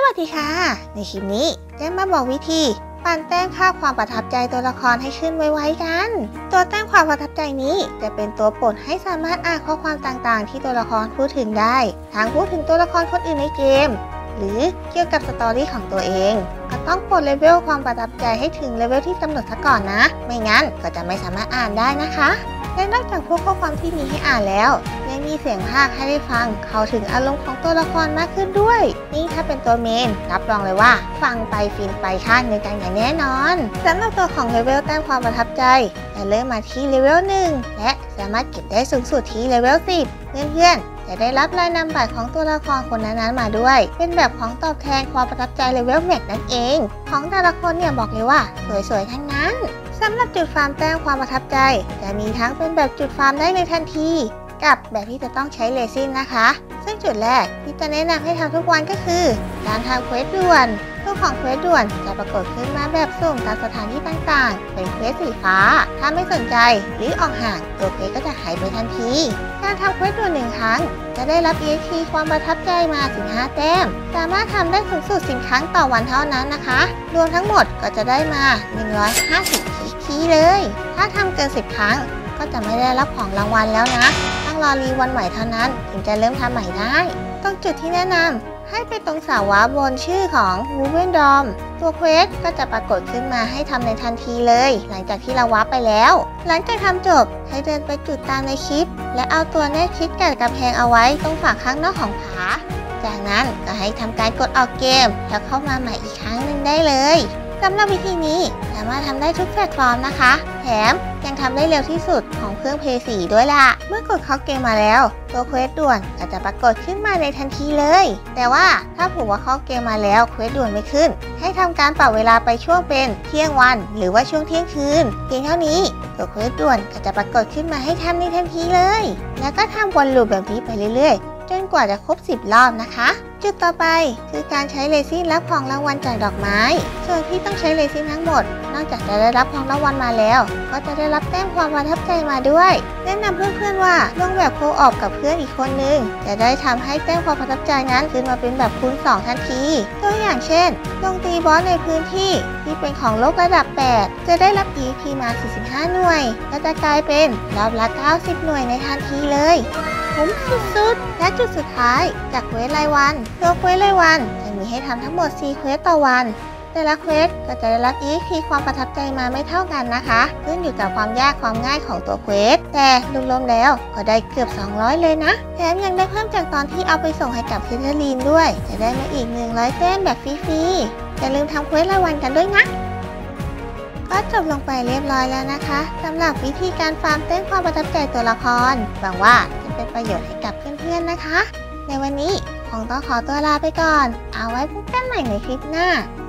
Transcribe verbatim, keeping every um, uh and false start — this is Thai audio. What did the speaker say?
วัสดีค่ะในคลิปนี้จะมาบอกวิธีปั่นแต้มค่าความประทับใจตัวละครให้ขึ้นไวๆกันตัวแต้มความประทับใจนี้จะเป็นตัวปลดให้สามารถอ่านข้อความต่างๆที่ตัวละครพูดถึงได้ทั้งพูดถึงตัวละครคนอื่นในเกมหรือเกี่ยวกับสตอรี่ของตัวเองก็ต้องปลดเลเวลความประทับใจให้ถึงเลเวลที่กำหนดซะก่อนนะไม่งั้นก็จะไม่สามารถอ่านได้นะคะและนอกจากพวกข้อความที่มีให้อ่านแล้วยังมีเสียงพากย์ให้ได้ฟังเข้าถึงอารมณ์ของตัวละครมากขึ้นด้วยนี่ถ้าเป็นตัวเมนรับรองเลยว่าฟังไปฟินไปข้างในกันอย่างแน่นอนสำหรับตัวของเลเวลแต้มความประทับใจจะเริ่มมาที่เลเวลหนึ่งและสามารถเก็บได้สูงสุดที่เลเวลสิบเพื่อนๆจะได้รับลายนามบัตรของตัวละครคนนั้นๆมาด้วยเป็นแบบของตอบแทนความประทับใจเลเวลแม็กนั่นเองของแต่ละคนเนี่ยบอกเลยว่าสวยๆทั้งนั้นสำหรับจุดฟาร์มแต้มความประทับใจจะมีทั้งเป็นแบบจุดฟาร์มได้ในทันทีกับแบบที่จะต้องใช้เรซินนะคะซึ่งจุดแรกที่จะแนะนำให้ทำทุกวันก็คือการทำเควสด่วนตัวของเควสด่วนจะปรากฏขึ้นมาแบบสุ่มตามสถานที่ต่างๆเป็นเควสสีฟ้าถ้าไม่สนใจหรือออกห่างตัวเควสก็จะหายไปทันทีการทำเควสด่วนหนึ่งครั้งจะได้รับ อี เอ็กซ์ พี ความประทับใจมาสิบห้าแต้มสามารถทำได้สูงสุดสิบครั้งต่อวันเท่านั้นนะคะรวมทั้งหมดก็จะได้มาหนึ่งร้อยห้าสิบ อี เอ็กซ์ พี เลยถ้าทำเกินสิบครั้งก็จะไม่ได้รับของรางวัลแล้วนะต้องรอรีวันใหม่เท่านั้นถึงจะเริ่มทำใหม่ได้ตรงจุดที่แนะนำให้ไปตรงเสาวาบนชื่อของ วูเวนดอม ตัวเควสก็จะปรากฏขึ้นมาให้ทำในทันทีเลยหลังจากที่เราวาร์ปไปแล้วหลังจากทำจบให้เดินไปจุดตามในคลิปและเอาตัวแนบชิดกับกำแพงเอาไว้ตรงฝั่งข้างนอกของผาจากนั้นก็ให้ทำการกดออกเกมแล้วเข้ามาใหม่อีกครั้งหนึ่งได้เลยสำหรับวิธีนี้สามารถทำได้ทุกแพลตฟอร์มนะคะแถมยังทำได้เร็วที่สุดของเครื่อง เพลย์ โฟร์ ด้วยล่ะเมื่อกดเข้าเกมมาแล้วตัวเควสด่วนก็จะปรากฏขึ้นมาในทันทีเลยแต่ว่าถ้าผูกว่าเข้าเกมมาแล้วเควสด่วนไม่ขึ้นให้ทำการปรับเวลาไปช่วงเป็นเที่ยงวันหรือว่าช่วงเที่ยงคืนเพียงเท่านี้ตัวเควสด่วนก็จะปรากฏขึ้นมาให้ทำในทันทีเลยแล้วก็ทำวนลูปแบบนี้ไปเรื่อยๆจนกว่าจะครบสิบรอบนะคะจุดต่อไปคือการใช้เรซินรับของรางวัลจากดอกไม้ส่วนที่ต้องใช้เรซินทั้งหมดนอกจากจะได้รับของรางวัลมาแล้วก็จะได้รับแต้มความประทับใจมาด้วยแนะนำเพื่อนๆว่าลงแบบโคออปกับเพื่อนอีกคนนึงจะได้ทำให้แต้มความประทับใจนั้นขึ้นมาเป็นแบบคูณสองทันทีตัวอย่างเช่นลงตีบอสในพื้นที่ที่เป็นของโลกระดับแปดจะได้รับ อี เอ็กซ์ พี มาสี่สิบห้าหน่วยก็จะกลายเป็นรอบละเก้าสิบหน่วยในทันทีเลยคุ้มสุดๆและจุดสุดท้ายจากเควสรายวันตัวเควสรายวันจะมีให้ทำทั้งหมดสี่เควสต่อวันแต่ละเควสก็จะได้รับ อี เอ็กซ์ พี ความประทับใจมาไม่เท่ากันนะคะขึ้นอยู่กับความยากความง่ายของตัวเควสแต่รวมๆแล้วก็ได้เกือบสองร้อยเลยนะแถมยังได้เพิ่มจากตอนที่เอาไปส่งให้กับคิทเทอรีนด้วยจะได้มาอีกหนึ่งร้อยแต้มแบบฟรีๆอย่าลืมทำเควสรายวันกันด้วยนะก็จบลงไปเรียบร้อยแล้วนะคะสำหรับวิธีการฟาร์มแต้มความประทับใจตัวละครหวังว่าจะเป็นประโยชน์ให้กับเพื่อนๆนะคะในวันนี้คงต้องขอตัวลาไปก่อนเอาไว้พบกันใหม่ในคลิปหน้า